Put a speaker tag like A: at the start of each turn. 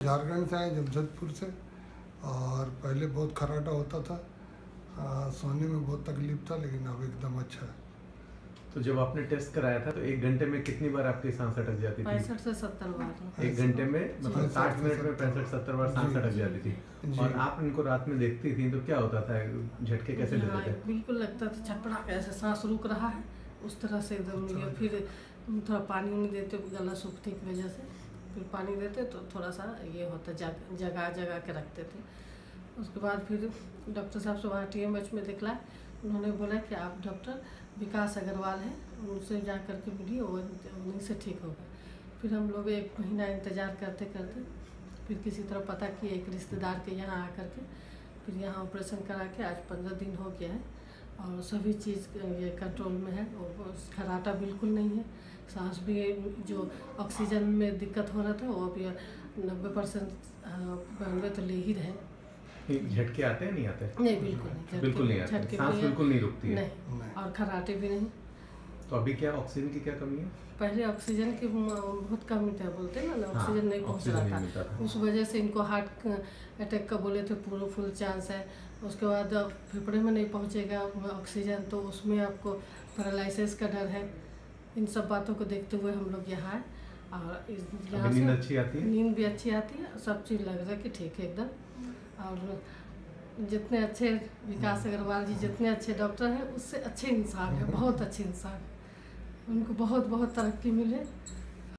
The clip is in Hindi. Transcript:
A: झारखंड से आए, जमशेदपुर से। और पहले बहुत खर्राटा होता था, सोने में बहुत तकलीफ था, लेकिन अब एकदम अच्छा है।
B: तो जब आपने टेस्ट कराया था तो 1 घंटे में कितनी बार आपकी सांस अटक जाती थी?
C: 65 से 70 बार।
B: 1 घंटे में मतलब 60 मिनट में 65-70 बार सांस अटक जाती थी। और आप इनको रात में देखती थी तो क्या होता था, झटके कैसे लेते थे?
C: बिल्कुल लगता था छटपटा ऐसे सांस रुक रहा है, उस तरह से एकदम। फिर थोड़ा पानी नहीं देते, गला सूखने की वजह से, फिर पानी देते तो थोड़ा सा ये होता, जगा के रखते थे। उसके बाद फिर डॉक्टर साहब से वहाँ TMH में दिखलाए। उन्होंने बोला कि आप डॉक्टर विकास अग्रवाल हैं, उनसे जा कर के मिलिए, वो उन्हीं से ठीक होगा। फिर हम लोग 1 महीना इंतज़ार करते करते फिर किसी तरह पता किए एक रिश्तेदार के यहाँ आकर के, फिर यहाँ ऑपरेशन करा के आज 15 दिन हो गया है और सभी चीज़ ये कंट्रोल में है। और खर्राटा बिल्कुल नहीं है, सांस भी जो ऑक्सीजन में दिक्कत हो रहा था वो भी 90% तो ले ही रहे।
B: झटके आते हैं नहीं आते?
C: नहीं, बिल्कुल नहीं,
B: बिल्कुल नहीं आते, सांस बिल्कुल नहीं रुकती है?
C: नहीं, और खर्राटे भी नहीं।
B: तो अभी क्या ऑक्सीजन की क्या कमी है?
C: पहले ऑक्सीजन की बहुत कमी था, बोलते हैं ना, ऑक्सीजन नहीं पहुंच रहा था, उस वजह से इनको हार्ट अटैक का बोले थे, पूरा फुल चांस है। उसके बाद फेफड़े में नहीं पहुंचेगा ऑक्सीजन तो उसमें आपको पैरालिसिस का डर है। इन सब बातों को देखते हुए हम लोग यहाँ आए। और यहाँ
B: नींद अच्छी आती है?
C: नींद भी अच्छी आती है, सब चीज़ लग रहा है कि ठीक है एकदम। और जितने अच्छे विकास अग्रवाल जी जितने अच्छे डॉक्टर हैं, उससे अच्छे इंसान हैं, बहुत अच्छे इंसान हैं। उनको बहुत बहुत तरक्की मिले।